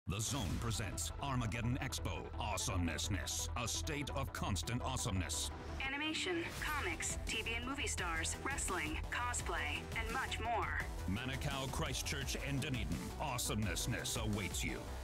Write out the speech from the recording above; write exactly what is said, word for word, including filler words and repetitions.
The Zone presents Armageddon Expo Awesomeness, a state of constant awesomeness. Animation, comics, T V and movie stars, wrestling, cosplay, and much more. Manukau, Christchurch, and Dunedin. Awesomeness awaits you.